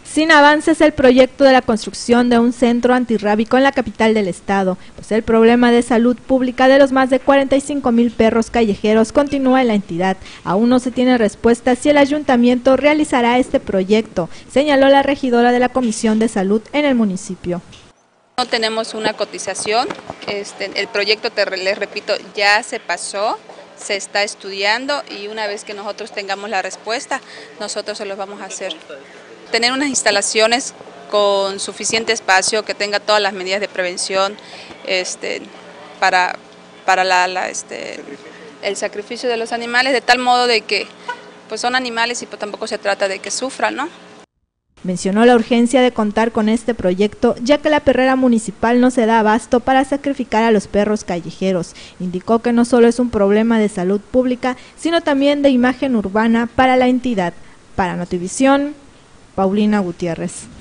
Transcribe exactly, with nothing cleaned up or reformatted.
Sin avances el proyecto de la construcción de un centro antirrábico en la capital del estado, pues el problema de salud pública de los más de cuarenta y cinco mil perros callejeros continúa en la entidad. Aún no se tiene respuesta si el ayuntamiento realizará este proyecto, señaló la regidora de la Comisión de Salud en el municipio. No tenemos una cotización, este, el proyecto, te, les repito, ya se pasó, se está estudiando y una vez que nosotros tengamos la respuesta, nosotros se los vamos a hacer. Tener unas instalaciones con suficiente espacio, que tenga todas las medidas de prevención este, para, para la, la, este, el sacrificio de los animales, de tal modo de que pues son animales y pues tampoco se trata de que sufran, ¿no? Mencionó la urgencia de contar con este proyecto, ya que la perrera municipal no se da abasto para sacrificar a los perros callejeros. Indicó que no solo es un problema de salud pública, sino también de imagen urbana para la entidad. Para Notivisión, Paulina Gutiérrez.